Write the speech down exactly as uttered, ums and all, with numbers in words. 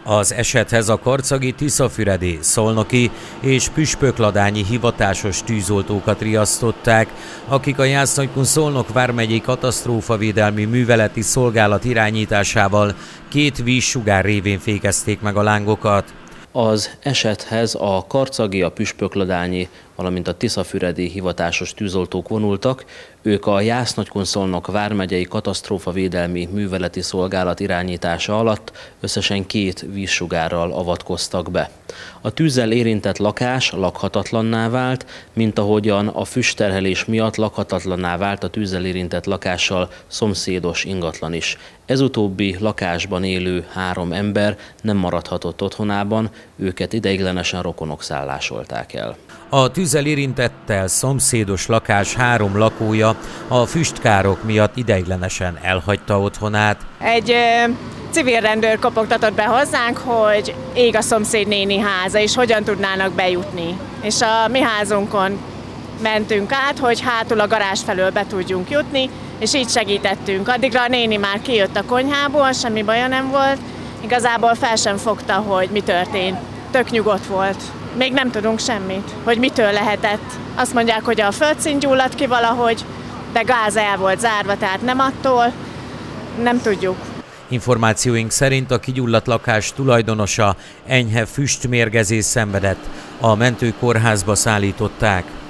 Az esethez a karcagi, tiszafüredi, szolnoki és püspökladányi hivatásos tűzoltókat riasztották, akik a Jász-Nagykun-Szolnok vármegyei katasztrófavédelmi műveleti szolgálat irányításával két vízsugár révén fékezték meg a lángokat. Az esethez a karcagi, a püspökladányi, valamint a tiszafüredi hivatásos tűzoltók vonultak. Ők a Jász-Nagykun-Szolnok vármegyei katasztrófavédelmi műveleti szolgálat irányítása alatt összesen két vízsugárral avatkoztak be. A tűzzel érintett lakás lakhatatlanná vált, mint ahogyan a füstterhelés miatt lakhatatlanná vált a tűzzel érintett lakással szomszédos ingatlan is. Ez utóbbi lakásban élő három ember nem maradhatott otthonában, őket ideiglenesen rokonok szállásolták el. A tűzzel érintettel szomszédos lakás három lakója a füstkárok miatt ideiglenesen elhagyta otthonát. Egy ö, civil rendőr kopogtatott be hozzánk, hogy ég a szomszéd néni háza, és hogyan tudnának bejutni. És a mi házunkon mentünk át, hogy hátul a garázs felől be tudjunk jutni, és így segítettünk. Addigra a néni már kijött a konyhából, semmi baja nem volt, igazából fel sem fogta, hogy mi történt. Tök nyugodt volt. Még nem tudunk semmit, hogy mitől lehetett. Azt mondják, hogy a földszint gyulladt ki valahogy, de gáz el volt zárva, tehát nem attól, nem tudjuk. Információink szerint a kigyulladt lakás tulajdonosa enyhe füstmérgezést szenvedett, a mentők kórházba szállították.